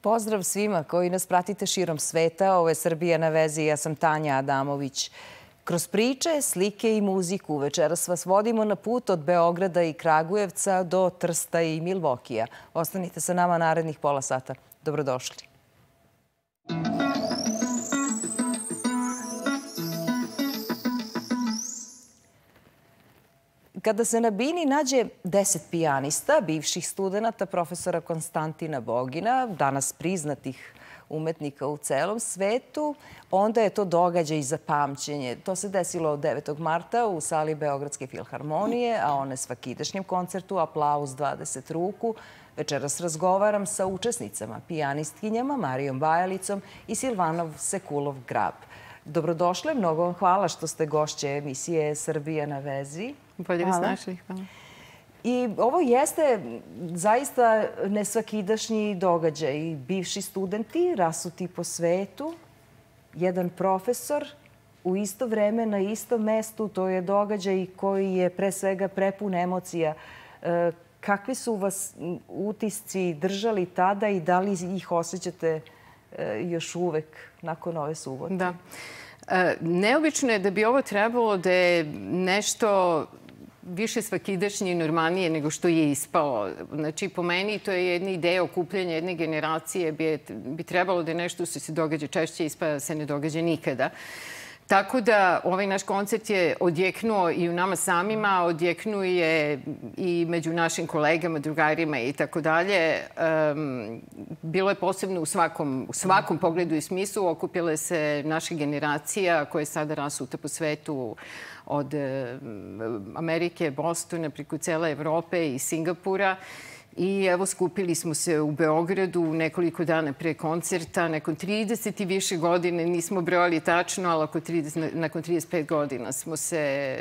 Pozdrav svima koji nas pratite širom sveta. Ovo je Srbija na vezi. Ja sam Tanja Adamović. Kroz priče, slike i muziku večeras vas vodimo na put od Beograda i Kragujevca do Trsta i Milvokija. Ostanite sa nama narednih pola sata. Dobrodošli. Kada se na bini nađe 10 pijanista, bivših studenata profesora Konstantina Bogina, danas priznatih umetnika u celom svetu, onda je to događaj za pamćenje. To se desilo 9. marta u sali Beogradske filharmonije, a one svakidašnjem koncertu Aplauz 20 ruku. Večeras razgovaram sa učesnicama, pijanistkinjama Marijom Bajalicom i Silvanom Sekulov-Grab. Dobrodošle, mnogo vam hvala što ste gošće emisije Srbija na vezi. Bolje vas našli. Hvala. I ovo jeste zaista nesvakidašnji događaj. Bivši studenti rasuti po svetu, jedan profesor u isto vreme na istom mestu. To je događaj koji je pre svega prepun emocija. Kakvi su vas utisci držali tada i da li ih osjećate još uvek nakon ove subote? Da. Neobično je da bi ovo trebalo da je nešto više svakidašnje i normalnije nego što je ispalo. Znači, po meni to je jedna ideja okupljanja jedne generacije. Bi trebalo da je nešto što se događa češće, ispada da se ne događa nikada. Tako da ovaj naš koncert je odjeknuo i u nama samima, odjeknuo je i među našim kolegama, drugarima i tako dalje. Bilo je posebno u svakom pogledu i smislu. Okupila se naša generacija koja je sada rasuta po svetu od Amerike, Bostona, preko cele Evrope i Singapura. I evo, skupili smo se u Beogradu nekoliko dana pre koncerta. Nakon 30 i više godine, nismo brojali tačno, ali nakon 35 godina smo se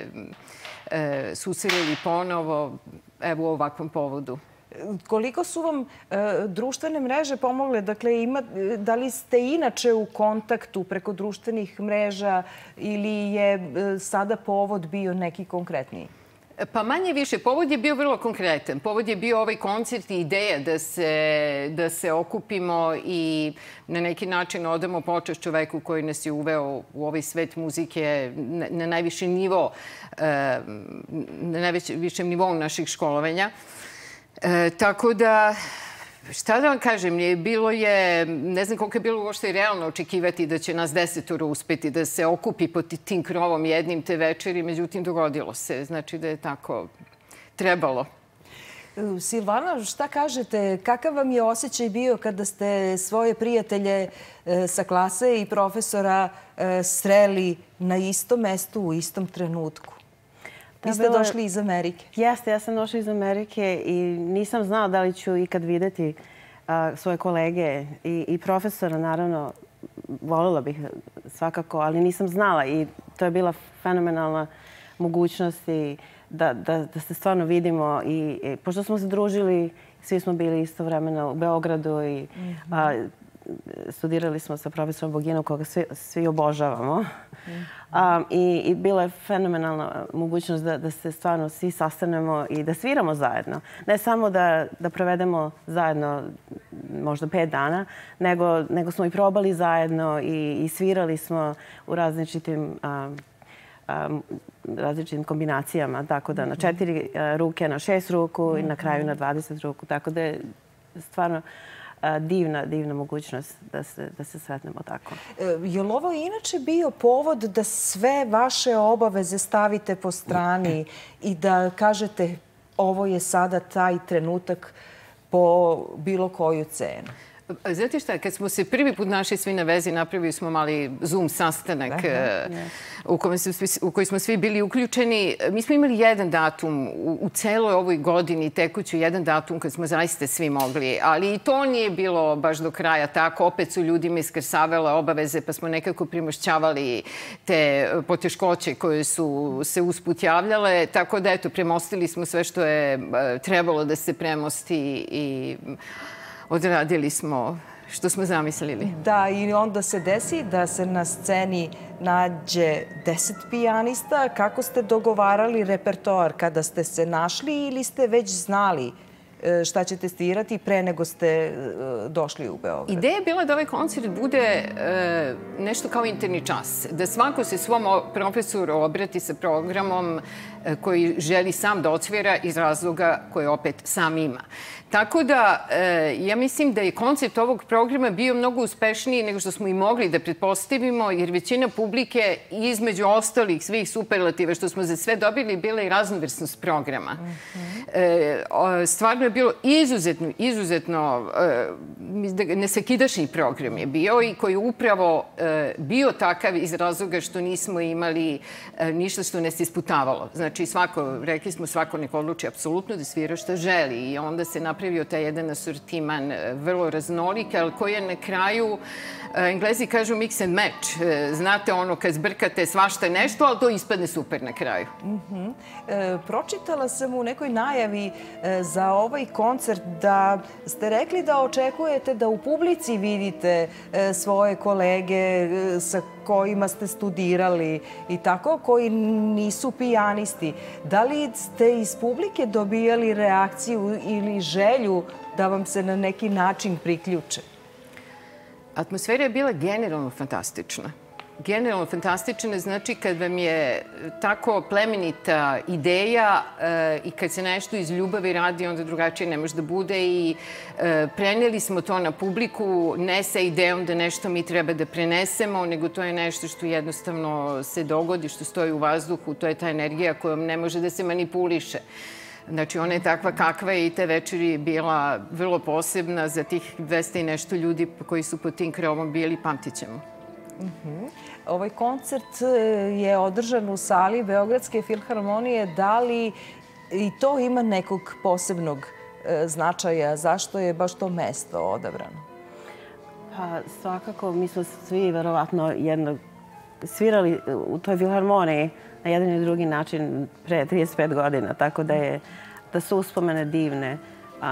susreli ponovo evo u ovakvom povodu. Koliko su vam društvene mreže pomogle? Dakle, da li ste inače u kontaktu preko društvenih mreža ili je sada povod bio neki konkretniji? Pa manje više. Povod je bio vrlo konkretan. Povod je bio ovaj koncert i ideja da se okupimo i na neki način odamo počast čoveku koji nas je uveo u ovaj svet muzike na najviši nivo, na najvišem nivou naših školovanja. Tako da, šta da vam kažem, bilo je, ne znam koliko je bilo uopšte realno očekivati da će nas 10 uspeti da se okupi pod tim krovom jednim te večeri, međutim dogodilo se. Znači da je tako trebalo. Silvana, šta kažete? Kakav vam je osjećaj bio kada ste svoje prijatelje sa klase i profesora sreli na istom mestu u istom trenutku? Vi ste došli iz Amerike. Jeste, ja sam došla iz Amerike i nisam znala da li ću ikad videti svoje kolege i profesora, naravno, voljela bih svakako, ali nisam znala i to je bila fenomenalna mogućnost da se stvarno vidimo. I pošto smo se družili, svi smo bili istovremeno u Beogradu i studirali smo sa profesorom Boginom, koga svi obožavamo. I bila je fenomenalna mogućnost da se stvarno svi sastanemo i da sviramo zajedno. Ne samo da provedemo zajedno možda 5 dana, nego smo i probali zajedno i svirali smo u različitim kombinacijama. Tako da na 4 ruke, na 6 ruku i na kraju na 20 ruku. Tako da je stvarno divna mogućnost da se sretnemo tako. Je li ovo inače bio povod da sve vaše obaveze stavite po strani i da kažete ovo je sada taj trenutak po bilo koju cenu? Znate šta, kad smo se prvi put našli svi na vezi, napravili smo mali Zoom sastanak u koji smo svi bili uključeni. Mi smo imali jedan datum u celoj ovoj godini tekuću, jedan datum kad smo zaista svi mogli, ali i to nije bilo baš do kraja tako. Opet su ljudima iskrsavale obaveze, pa smo nekako primošćavali te poteškoće koje su se usput javljale. Tako da, eto, premostili smo sve što je trebalo da se premosti i odradili smo što smo zamislili. Da, i onda se desi da se na sceni nađe 10 pijanista. Kako ste dogovarali repertoar? Kada ste se našli ili ste već znali šta ćete svirati pre nego ste došli u Beograd? Ideja je bila da ovaj koncert bude nešto kao interni čas. Da svako se svom profesoru obrati sa programom koji želi sam da odsvira iz razloga koje opet sam ima. Tako da, ja mislim da je koncept ovog programa bio mnogo uspešniji nego što smo i mogli da pretpostavimo, jer većina publike, između ostalih svih superlativa što smo za sve dobili, bila i raznovrsnost programa. Stvarno je bilo izuzetno nesakidašnji program je bio i koji je upravo bio takav iz razloga što nismo imali ništa što nas isputavalo. Znači, rekli smo, svako nek odluči apsolutno da svira što želi i onda se napravio taj jedan asortiman vrlo raznolik, ali koji je na kraju, Englezi kažu mix and match. Znate ono kad zbrkate svašta nešto, ali to ispadne super na kraju. Pročitala sam u nekoj najavi za ovaj koncert da ste rekli da očekujete da u publici vidite svoje kolege sa kojima ste studirali i tako, koji nisu pijanisti. Da li ste iz publike dobijali reakciju ili želju da vam se na neki način priključe? Atmosfera je bila generalno fantastična. Generalno fantastična znači kad vam je tako plemenita ideja i kad se nešto iz ljubavi radi, onda drugačije ne može da bude i preneli smo to na publiku, ne sa idejom da nešto mi treba da prenesemo, nego to je nešto što jednostavno se dogodi, što stoji u vazduhu, to je ta energija kojom ne može da se manipuliše. Znači, ona je takva kakva je i te večeri bila vrlo posebna za tih 200 i nešto ljudi koji su pod tim krovom bili, pamtit ćemo. Ovaj koncert je održan u sali Beogradske filharmonije. Da li i to ima nekog posebnog značaja? Zašto je baš to mesto odabrano? Pa svakako, mi smo svi verovatno svirali u toj filharmoniji na jedan i drugi način pre 35 godina, tako da su uspomene divne.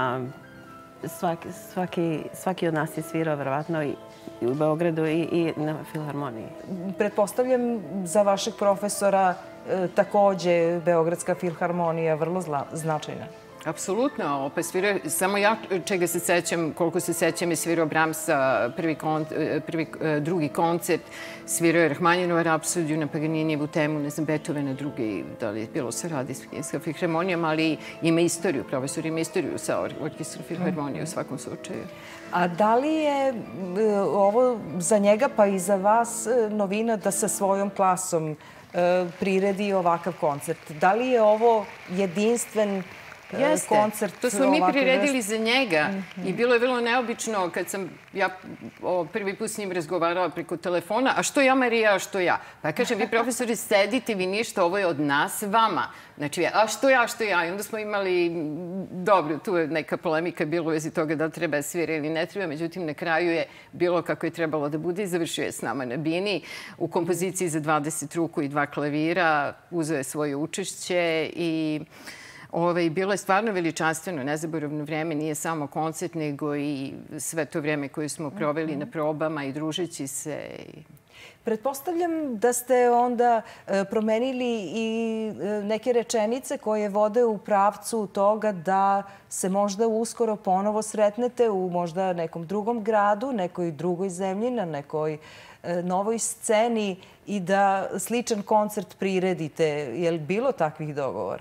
Svaki od nas je svirao verovatno i u Beogradu i na filharmoniji. Pretpostavljam za vašeg profesora takođe Beogradska filharmonija vrlo značajna. Apsolutno. Samo ja čega se sećam, koliko se sećam, je svirao Brahmsa, drugi koncert, svirao je Rahmaninovu Rapsodiju na Paganinijevu temu, ne znam, Beethovena drugi, da li je bilo sa Radijskom filharmonijom, ali ima istoriju, profesor ima istoriju sa orkestrom filharmonije u svakom slučaju. A da li je ovo za njega pa i za vas novina da sa svojom klasom priredi ovakav koncert? Da li je ovo jedinstven koncert? To smo mi priredili za njega i bilo je vrlo neobično kad sam ja prvi put s njim razgovarala preko telefona. A što ja, Marija, a što ja? Pa kažem, vi profesori sedite, vi ništa, ovo je od nas vama. Znači, a što ja? I onda smo imali, dobro, tu je neka polemika bilo u vezi toga da treba svira ili ne treba. Međutim, na kraju je bilo kako je trebalo da bude i završio je s nama na bini u kompoziciji za 20 ruku i 2 klavira. Uzeo je svoje učešće i bilo je stvarno veličanstveno, nezaboravno vreme, nije samo koncert, nego i sve to vreme koje smo proveli na probama i družeći se. Pretpostavljam da ste onda promenili i neke rečenice koje vode u pravcu toga da se možda uskoro ponovo sretnete u možda nekom drugom gradu, nekoj drugoj zemlji, na nekoj novoj sceni i da sličan koncert priredite. Je li bilo takvih dogovora?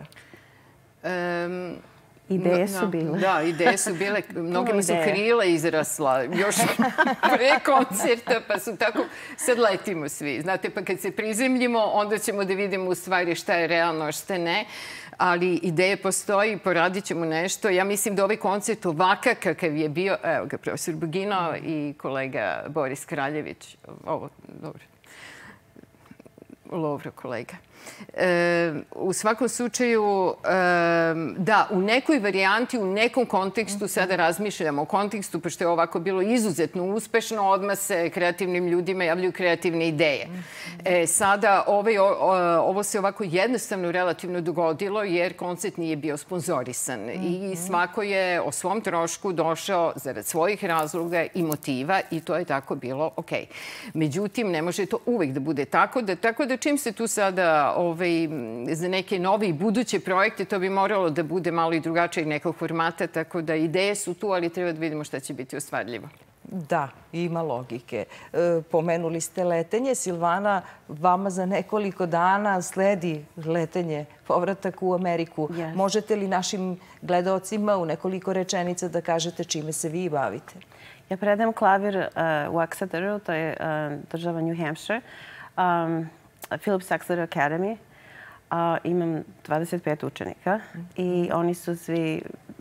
Ideje su bile. Da, ideje su bile. Mnogima su krila izrasla još pre koncerta, pa su tako, sad letimo svi. Znate, pa kad se prizemljimo, onda ćemo da vidimo u stvari šta je realno, a šta ne. Ali ideje postoji, poradit ćemo nešto. Ja mislim da ovaj koncert ovakav kakav je bio, evo ga, profesor Bugino i kolega Boris Kraljević. Ovo, dobro. Lovro, kolega. U svakom slučaju, da, u nekoj varijanti, u nekom kontekstu sada razmišljamo o kontekstu, pošto je ovako bilo izuzetno uspešno, odmah se kreativnim ljudima javljaju kreativne ideje. Sada ovo se ovako jednostavno relativno dogodilo jer koncert nije bio sponzorisan i svako je o svom trošku došao zarad svojih razloga i motiva i to je tako bilo okej. Međutim, ne može to uvek da bude tako da čim se tu sada za neke nove i buduće projekte to bi moralo da bude malo i drugačijeg nekog formata, tako da ideje su tu, ali treba da vidimo šta će biti ostvarljivo. Da, ima logike. Pomenuli ste letenje. Silvana, vama za nekoliko dana sledi letenje, povratak u Ameriku. Možete li našim gledaocima u nekoliko rečenica da kažete čime se vi bavite? Ja predajem klavir u Exeteru, to je država New Hampshire, Phillips Exeter Academy. Imam 25 učenika i oni su svi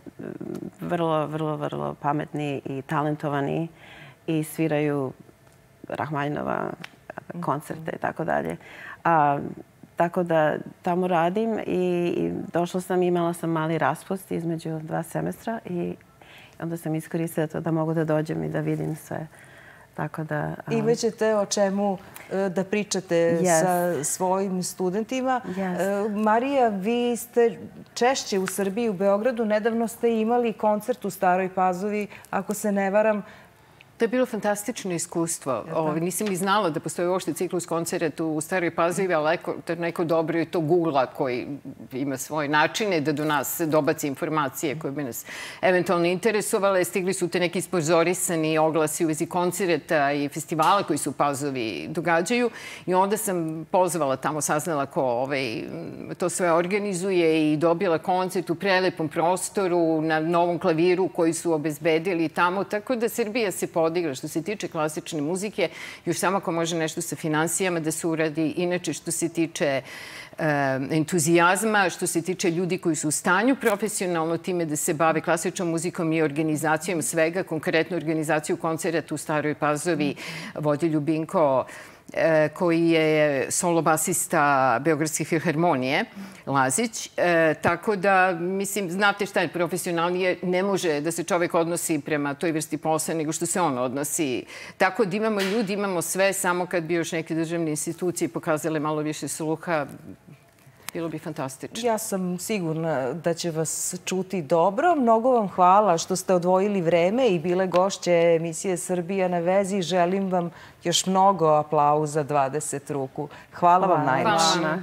vrlo pametni i talentovani i sviraju Rahmaninova koncerte i tako dalje. Tako da tamo radim i došla sam, imala sam mali raspust između 2 semestra i onda sam iskoristila to da mogu da dođem i da vidim sve. Imaćete o čemu da pričate sa svojim studentima. Marija, vi ste češće u Srbiji, u Beogradu. Nedavno ste imali koncert u Staroj Pazovi, ako se ne varam. To je bilo fantastično iskustvo. Nisam ni znala da postoji uopšte ciklus koncerta u Staroj Pazovi, ali neko dobro je to Google-a koji ima svoje načine da do nas dobaci informacije koje bi nas eventualno interesovale. Stigli su te neki sponzorisani oglasi u vezi koncerta i festivala koji se u Pazovi događaju. I onda sam pozvala tamo, saznala ko to sve organizuje i dobila koncert u prelepom prostoru na novom klaviru koji su obezbedili tamo. Tako da Srbija se podigla što se tiče klasične muzike. Još samo ako može nešto sa finansijama da se uradi. Inače, što se tiče entuzijazma, što se tiče ljudi koji su u stanju profesionalno time da se bave klasičnom muzikom i organizacijom svega, konkretno organizaciju koncerta u Staroj Pazovi vodi Ljubinko, koji je solo basista Beogradske filharmonije, Lazić. Tako da, mislim, znate šta je profesionalnije, ne može da se čovek odnosi prema toj vrsti posla nego što se on odnosi. Tako da imamo ljudi, imamo sve, samo kad bi još neke državne institucije pokazale malo više sluha, bilo bi fantastično. Ja sam sigurna da će vas čuti dobro. Mnogo vam hvala što ste odvojili vreme i bile gošće emisije Srbija na vezi. Želim vam još mnogo aplauza, 20 ruku. Hvala vam najviše.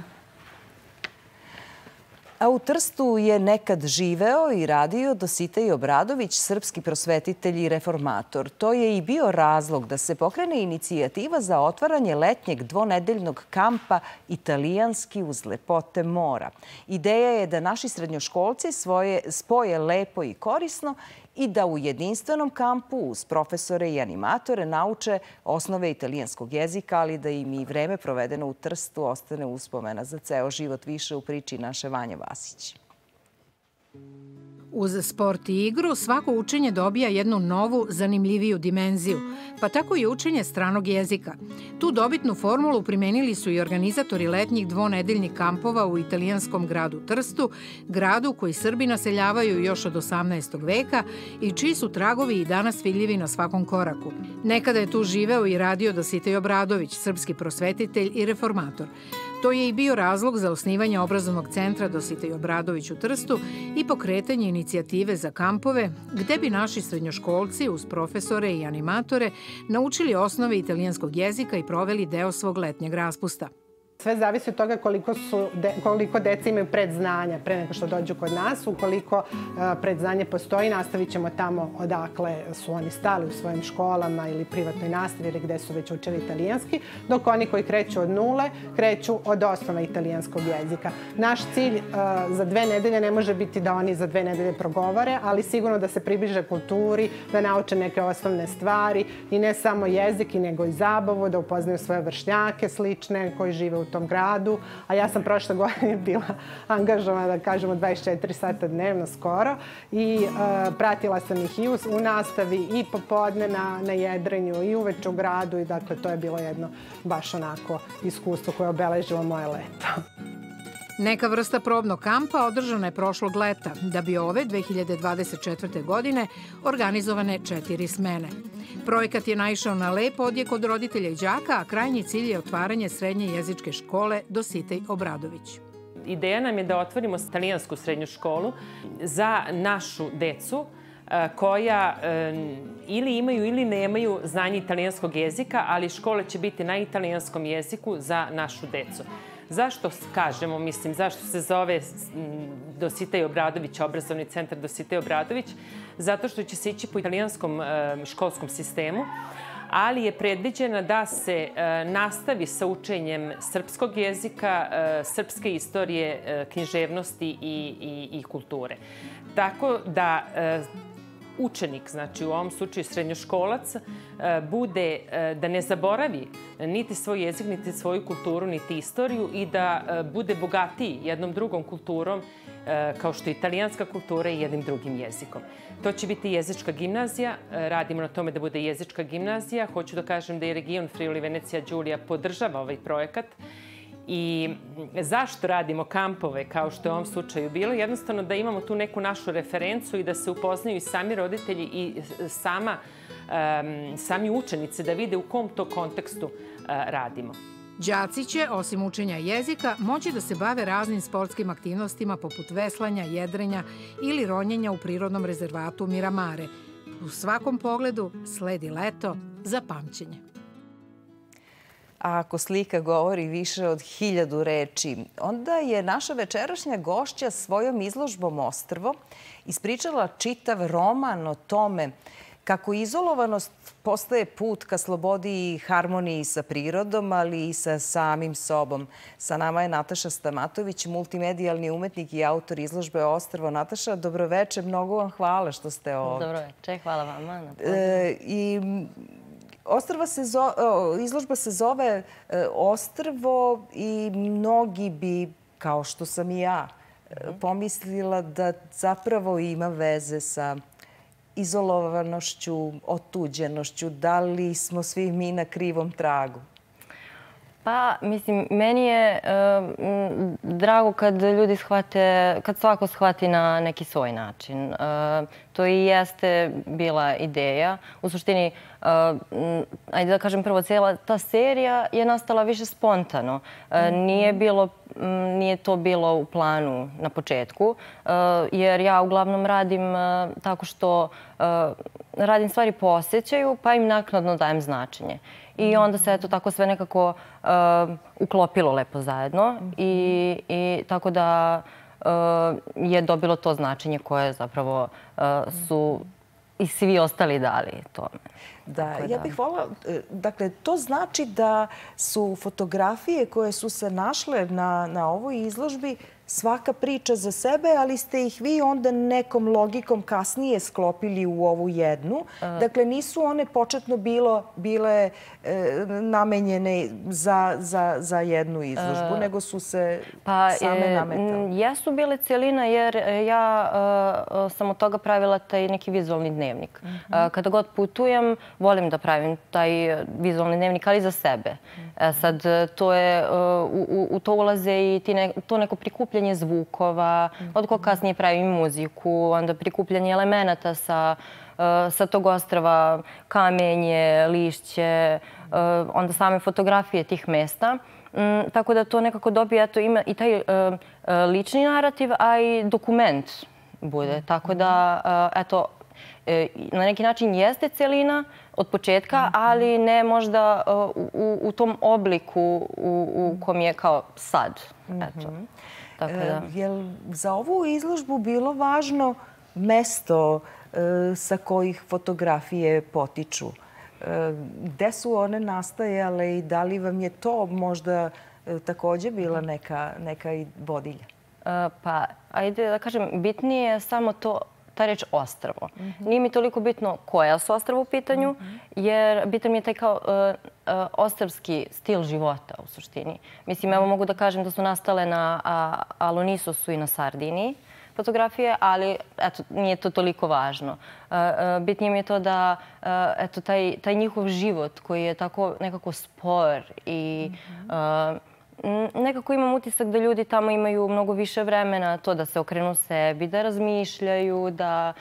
A u Trstu je nekad živeo i radio Dositej Obradović, srpski prosvetitelj i reformator. To je i bio razlog da se pokrene inicijativa za otvaranje letnjeg dvonedeljnog kampa Italijanski uz lepote mora. Ideja je da naši srednjoškolci spoje lepo i korisno i da u jedinstvenom kampu uz profesore i animatore nauče osnove italijanskog jezika, ali da im i vreme provedeno u Trstu ostane uspomena za ceo život. Više u priči naše Vanje Vasić. Uz sport i igru svako učenje dobija jednu novu, zanimljiviju dimenziju, pa tako i učenje stranog jezika. Tu dobitnu formulu primenili su i organizatori letnjih dvonedeljnih kampova u italijanskom gradu Trstu, gradu koji Srbi naseljavaju još od 18. veka i čiji su tragovi i danas vidljivi na svakom koraku. Nekada je tu živeo i radio Dositej Obradović, srpski prosvetitelj i reformator. To je i bio razlog za osnivanje obrazovnog centra Dositej Obradović u Trstu i pokretanje inicijative za kampove, gde bi naši srednjoškolci uz profesore i animatore naučili osnove italijanskog jezika i proveli deo svog letnjeg raspusta. Sve zavisi od toga koliko deca imaju predznanja pre nego što dođu kod nas. Ukoliko predznanje postoji, nastavit ćemo tamo odakle su oni stali u svojim školama ili privatnoj nastavi ili gde su već učili italijanski, dok oni koji kreću od nule, kreću od osnova italijanskog jezika. Naš cilj za 2 nedelje ne može biti da oni za 2 nedelje progovore, ali sigurno da se približe kulturi, da nauče neke osnovne stvari i ne samo jezik, nego i zabavu, da upoznaju svoje vršnjake slične koji žive u tom gradu, a ja sam prošle godine bila angažovana, da kažemo, 24 sata dnevno skoro i pratila sam ih i u nastavi i popodne na jedrenju i uveče u gradu i dakle to je bilo jedno baš onako iskustvo koje je obeležilo moje leto. Neka vrsta probnog kampa održana je prošlog leta, da bi ove 2024. godine organizovane 4 smene. Projekat je naišao na lep odjek od roditelja i đaka, a krajnji cilj je otvaranje srednje jezičke škole Dositej Obradović. Ideja nam je da otvorimo italijansku srednju školu za našu decu koja ili imaju ili nemaju znanje italijanskog jezika, ali škole će biti na italijanskom jeziku za našu decu. Zašto kažemo, zašto se zove Dositej Obradović, obrazovni centar Dositej Obradović? Zato što će se ići po italijanskom školskom sistemu, ali je predviđena da se nastavi sa učenjem srpskog jezika, srpske istorije, književnosti i kulture. Tako da učenik, znači u ovom slučaju srednjoškolac, bude da ne zaboravi niti svoj jezik, niti svoju kulturu, niti istoriju i da bude bogatiji jednom drugom kulturom, kao što je italijanska kultura i jednim drugim jezikom. To će biti jezička gimnazija. Radimo na tome da bude jezička gimnazija. Hoću da kažem da i region Friuli Venecija Giulia podržava ovaj projekat. I zašto radimo kampove, kao što je u ovom slučaju bilo? Jednostavno da imamo tu neku našu referencu i da se upoznaju i sami roditelji i sami učenici, da vide u kom to kontekstu radimo. Đaci će, osim učenja jezika, moći da se bave raznim sportskim aktivnostima poput veslanja, jedrenja ili ronjenja u prirodnom rezervatu Miramare. U svakom pogledu sledi leto za pamćenje. A ako slika govori više od 1000 reči, onda je naša večerašnja gošća svojom izložbom Ostrvo ispričala čitav roman o tome kako izolovanost postaje put ka slobodi i harmoniji sa prirodom, ali i sa samim sobom. Sa nama je Nataša Stamatović, multimedijalni umetnik i autor izložbe Ostrvo. Nataša, dobroveče, mnogo vam hvala što ste ovdje. Dobroveče, hvala vama. Izložba se zove Ostrvo i mnogi bi, kao što sam i ja, pomislila da zapravo ima veze sa izolovanošću, otuđenošću. Da li smo svi mi na krivom tragu? Pa, mislim, meni je drago kad ljudi shvate, kad svako shvati na neki svoj način. To i jeste bila ideja. U suštini, ajde da kažem prvo, cijela ta serija je nastala više spontano. Nije to bilo u planu na početku, jer ja uglavnom radim tako što radim stvari po osjećaju, pa im naknadno dajem značenje. I onda se eto tako sve nekako uklopilo lepo zajedno i tako da je dobilo to značenje koje zapravo su i svi ostali dali tome. Da, ja bih voljela, dakle, to znači da su fotografije koje su se našle na ovoj izložbi svaka priča za sebe, ali ste ih vi onda nekom logikom kasnije sklopili u ovu jednu. Dakle, nisu one početno bile namenjene za jednu izložbu, nego su se same nametale. Jesu bile cijelina jer ja sam od toga pravila taj neki vizualni dnevnik. Kada god putujem, volim da pravim taj vizualni dnevnik, ali za sebe. Sad, u to ulaze i to neko prikupljanje zvukova, od koga kasnije pravim muziku, onda prikupljanje elemenata sa tog ostrva, kamenje, lišće, onda same fotografije tih mesta. Tako da to nekako dobije, ima i taj lični narativ, a i dokument bude. Tako da, eto, na neki način jeste celina od početka, ali ne možda u tom obliku u kom je kao sad. Je li za ovu izložbu bilo važno mesto sa kojih fotografije potiču? Gde su one nastajale i da li vam je to možda također bila neka vodilja? Pa, ajde da kažem, bitnije je samo ta reč ostrvo. Nije mi toliko bitno koja su ostrva u pitanju, jer bitan mi je taj kao ostrvski stil života u suštini. Mislim, evo mogu da kažem da su nastale na Alonisosu i na Sardiniji fotografije, ali eto, nije to toliko važno. Bitnije mi je to da eto, taj njihov život koji je tako nekako spor i nekako imam utisak da ljudi tamo imaju mnogo više vremena to da se okrenu sebi, da razmišljaju, da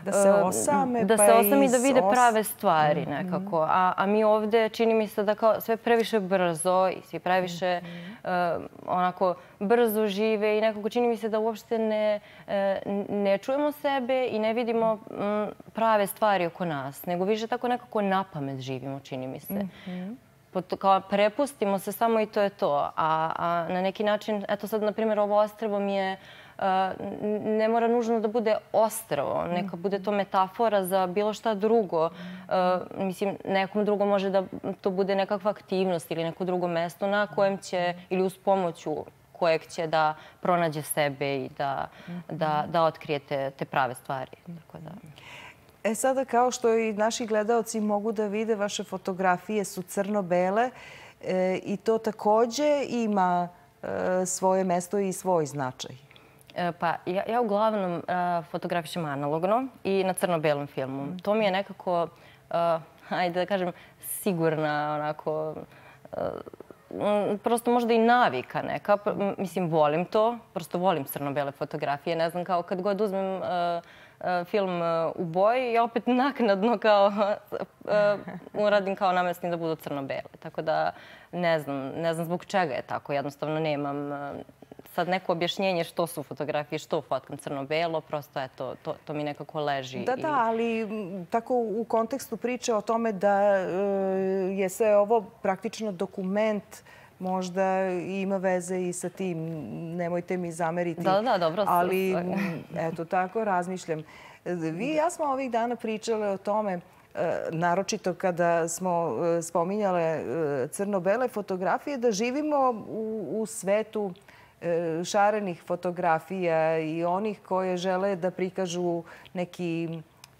Da se osame, da se osame i da vide prave stvari nekako. A mi ovde čini mi se da kao sve previše brzo i svi previše onako brzo žive i nekako čini mi se da uopšte ne čujemo sebe i ne vidimo prave stvari oko nas, nego više tako nekako napamet živimo, čini mi se. Kao prepustimo se samo i to je to. A na neki način, eto sad, na primjer, ovo ostrvo mi je ne mora nužno da bude ostrvo, neka bude to metafora za bilo šta drugo. Mislim, nekom drugom može da to bude nekakva aktivnost ili neko drugo mesto na kojem će, ili uz pomoću kojeg će da pronađe sebe i da otkrije te prave stvari. Tako da... Sada, kao što i naši gledaoci mogu da vide, vaše fotografije su crno-bele i to takođe ima svoje mesto i svoj značaj. Pa ja uglavnom fotografišem analogno i na crno-belom filmu. To mi je nekako, hajde da kažem, sigurna, onako, prosto možda i navika neka. Mislim, volim to, prosto volim crno-bele fotografije. Ne znam, kao kad god uzmem film u boji, ja opet naknadno kao uradim kao namestim da budu crno-bele. Tako da ne znam zbog čega je tako. Jednostavno nemam sad neko objašnjenje što su fotografije, što fotkam crno-belo. Prosto eto, to mi nekako leži. Da, ali tako u kontekstu priče o tome da je sve ovo praktično dokument, možda ima veze i sa tim, nemojte mi zameriti. Da, dobro. Ali, eto, tako razmišljam. Vi i ja smo ovih dana pričale o tome, naročito kada smo spominjale crno-bele fotografije, da živimo u svetu šarenih fotografija i onih koje žele da prikažu neki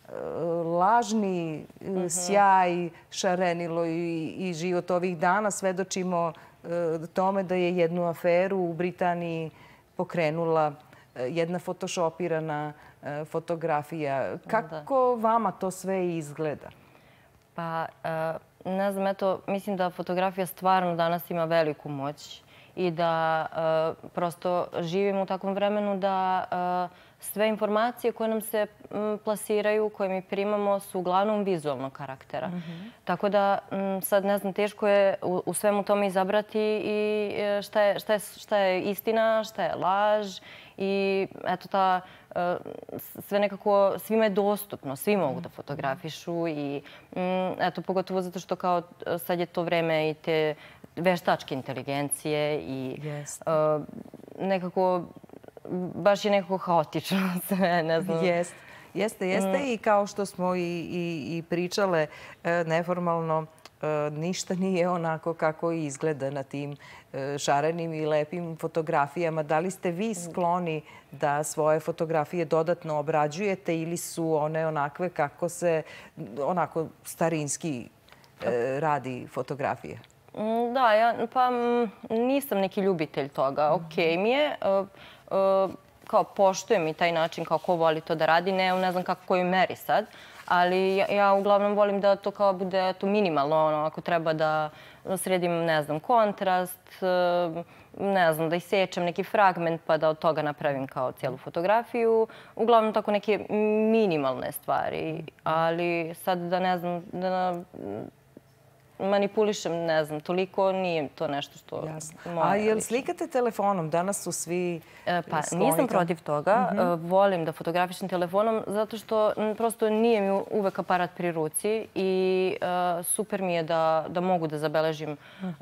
lažni sjaj, šarenilo i život ovih dana. Svedočimo tome da je jednu aferu u Britaniji pokrenula jedna fotošopirana fotografija. Kako vama to sve izgleda? Pa, ne znam, eto, mislim da fotografija stvarno danas ima veliku moć i da prosto živimo u takvom vremenu da sve informacije koje nam se plasiraju, koje mi primamo, su uglavnom vizualnog karaktera. Tako da sad, ne znam, teško je u svemu tome izabrati i šta je istina, šta je laž. I eto, sve nekako, svima je dostupno, svi mogu da fotografišu i eto, pogotovo zato što kao sad je to vreme i te veštačke inteligencije i nekako baš je nekako haotično sve, ne znam. Jeste. I kao što smo i pričale neformalno, ništa nije onako kako izgleda na tim šarenim i lepim fotografijama. Da li ste vi skloni da svoje fotografije dodatno obrađujete ili su one onakve kako se onako starinski radi fotografije? Da, ja pa nisam neki ljubitelj toga. Okej mi je. Kao poštujem i taj način kao ko voli to da radi. Ne znam kako koju meri sad. Ali ja uglavnom volim da to kao bude minimalno. Ako treba da sredim, ne znam, kontrast, ne znam, da isečem neki fragment pa da od toga napravim kao cijelu fotografiju. Uglavnom tako neke minimalne stvari. Ali sad da ne znam, da manipulišem, ne znam, toliko nije to nešto što... A jel slikate telefonom? Danas su svi Pa nisam protiv toga. Volim da fotografišem telefonom zato što prosto nije mi uvek aparat pri ruci i super mi je da mogu da zabeležim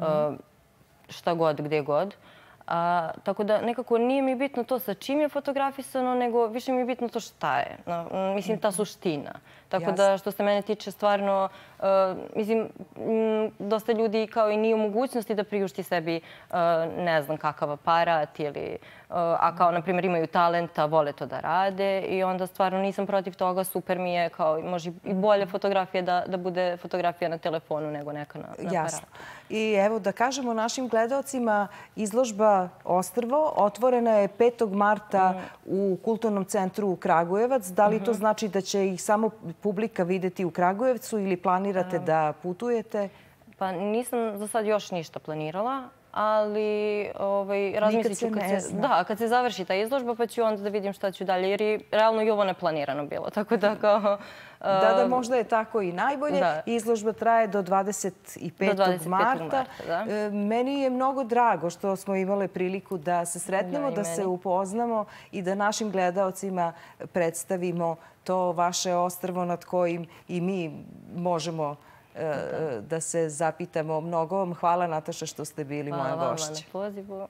šta god, gdje god. Tako da nekako nije mi bitno to sa čim je fotografisano, nego više mi je bitno to šta je. Mislim, ta suština. Tako da što se mene tiče stvarno, mislim, dosta ljudi kao i nije u mogućnosti da priušti sebi ne znam kakav aparat ili, a kao na primjer imaju talenta, vole to da rade i onda stvarno nisam protiv toga, super mi je kao može i bolja fotografija da bude fotografija na telefonu nego neka na aparatu. Jasno. I evo da kažemo našim gledaocima, izložba Ostrvo otvorena je 5. marta u Kulturnom centru Kragujevac. Da li to znači da će ih samo publika videti u Kragujevcu ili planirate da putujete? Pa nisam za sad još ništa planirala, ali razmislit ću kad se završi ta izložba, pa ću onda da vidim šta ću dalje, jer je realno i ovo neplanirano bilo. Tako da kao... Da, možda je tako i najbolje. Izložba traje do 25. marta. Meni je mnogo drago što smo imali priliku da se sretnemo, da se upoznamo i da našim gledaocima predstavimo to vaše ostrvo nad kojim i mi možemo da se zapitamo. Mnogo vam hvala, Nataša, što ste bili moja gošća. Hvala vam na pozivu.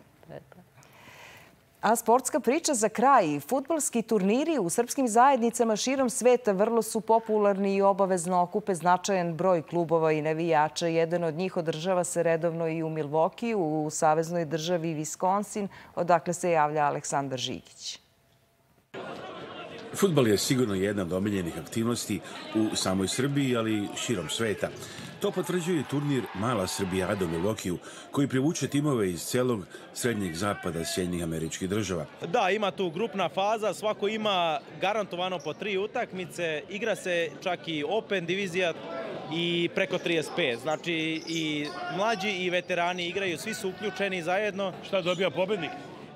A sportska priča za kraj. Fudbalski turniri u srpskim zajednicama širom sveta vrlo su popularni i obavezno okupe značajan broj klubova i navijača. Jedan od njih održava se redovno i u Milwaukeeu, u saveznoj državi Wisconsin, odakle se javlja Aleksandar Žigić. Fudbal je sigurno jedna od omiljenih aktivnosti u samoj Srbiji, ali i širom sveta. To potvrđuje turnir Mala Srbijada u Milwaukeeu, koji privuče timove iz celog srednjeg zapada Sjedinjenih Američkih Država. Da, ima tu grupna faza, svako ima garantovano po 3 utakmice, igra se čak i Open divizija i preko 35. Znači i mlađi i veterani igraju, svi su uključeni zajedno. Šta dobija pobednik?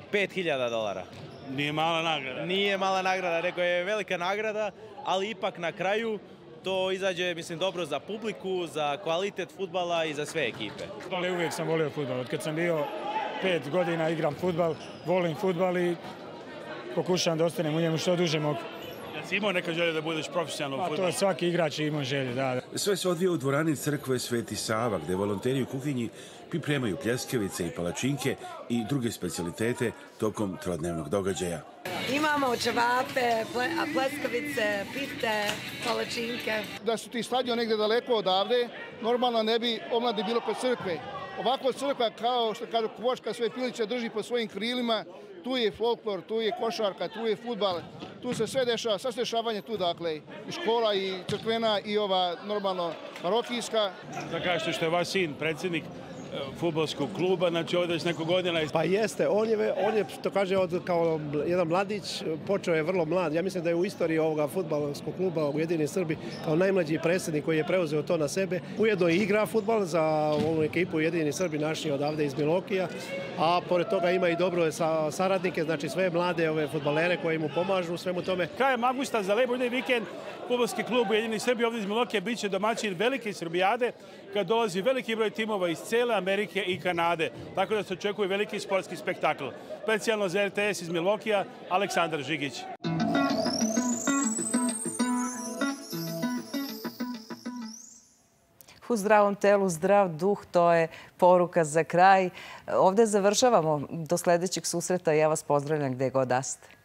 $5.000. Nije mala nagrada. Nije mala nagrada, nego je velika nagrada, ali ipak na kraju to izađe, mislim, dobro za publiku, za kvalitet fudbala i za sve ekipe. Uvijek sam volio fudbal. Od kad sam bio 5 godina igram fudbal, volim fudbal i pokušavam da ostanem u njemu što duže mogu. Jesi imao neka želja da budeš profesionalno u fudbalu? To svaki igrač ima želju, da. Sve se odvija u dvorani crkve Sveti Sava, gde volonteri u kuhinji pripremaju pljeskavice i palačinke i druge specijalitete tokom trodnevnog događaja. Imamo čevape, pleskavice, pite, palačinke. Da su ti stadion negde daleko odavde, normalno ne bi omladi bilo kod crkve. Ovako crkva, kao što kažu kvoška, sve piliće drži po svojim krilima. Tu je folklor, tu je košarka, tu je fudbal. Tu se sve dešava, sve dešavanje tu, dakle, i škola, i crkvena, i ova normalno marokijska. Da kažete što je vaš sin predsjednik fudbalskog kluba, znači ovdje već neko godina. Pa jeste, on je to kaže, kao jedan mladić, počeo je vrlo mlad. Ja mislim da je u istoriji ovoga fudbalskog kluba Ujedinjeni Srbi kao najmlađi predsjednik koji je preuzeo to na sebe. Ujedno i igra fudbal za ovu ekipu Ujedinjeni Srbi naši odavde iz Milwaukeea, a pored toga ima i dobro saradnike, znači sve mlade ove fudbalere koji mu pomažu u svemu tome. Krajem avgusta za lepo vikend fudbalski klub Ujedinjeni Srbi ovdje iz Milwaukeea biće domaćin velike Srbijade, kad dolazi veliki broj timova iz cele Amerike i Kanade. Tako da se očekuje veliki sportski spektakl. Specijalno za RTS iz Milwaukeea, Aleksandar Žigić. U zdravom telu, zdrav duh, to je poruka za kraj. Ovdje završavamo. Do sljedećeg susreta. Ja vas pozdravljam gdje god da ste.